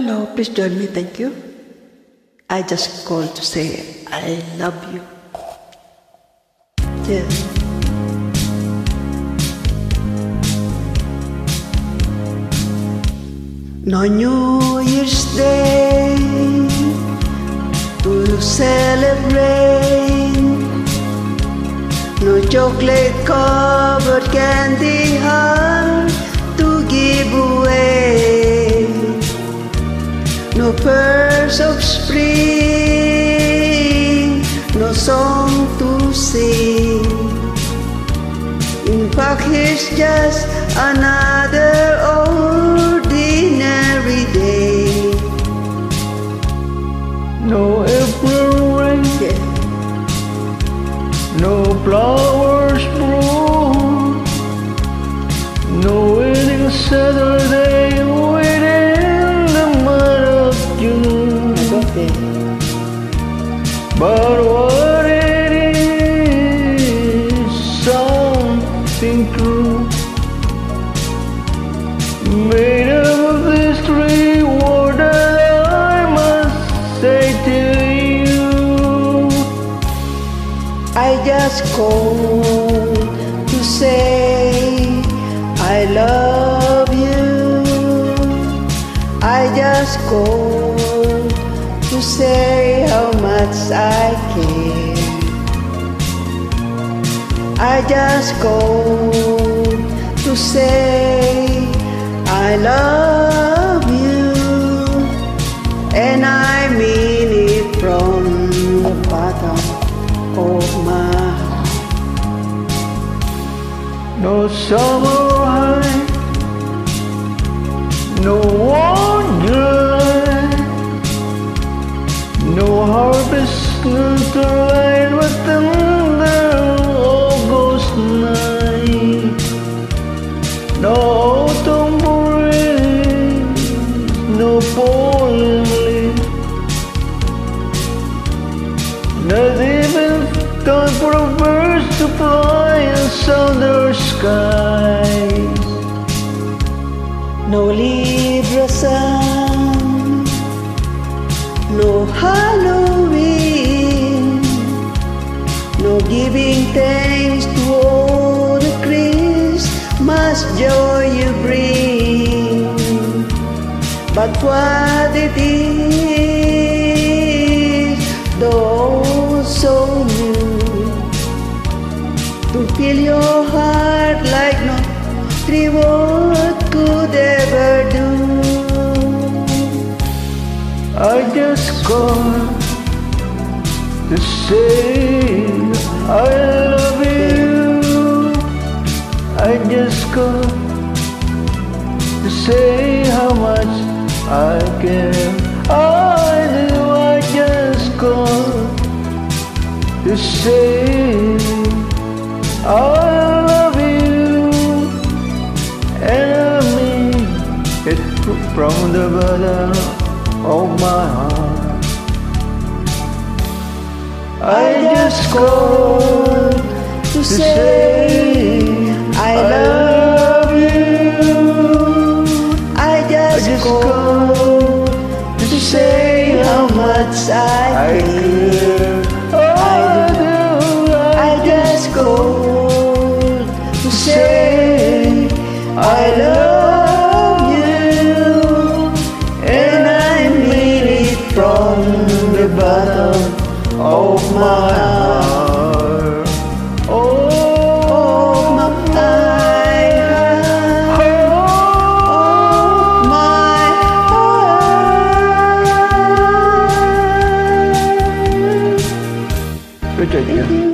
Hello, please join me, thank you. I just called to say I love you. Yeah. No New Year's Day to celebrate, no chocolate covered candy heart to give away, no pearls of spring, no song to sing. In fact, it's just another ordinary day. No April rain, Yeah. no flowers bloom, no wedding Saturday within the month of June. Okay. But what it is, something true, made up of these three words that I must say to you. I just called to say I love you. I just called to say how much I care. I just called to say I love you, and I mean it from the bottom of my heart. No summer high, no warm July, no harvest twilight with thunder August night, no autumn breeze, no falling leaf, not even time for a bird to fly in southern skies. No Libra sun, no Halloween, no giving thanks to all the Christmas joy you bring. But what it is, though so new, to fill your heart like no reward could ever do. I just called to say I love you. I just called to say how much I care. I do. I just called to say I love you, and I mean it from the bottom of my heart. I just called To say I love you. I just called to say how much I care. I just called to say I love you, and I mean it from the bottom of my heart. Oh, my good idea.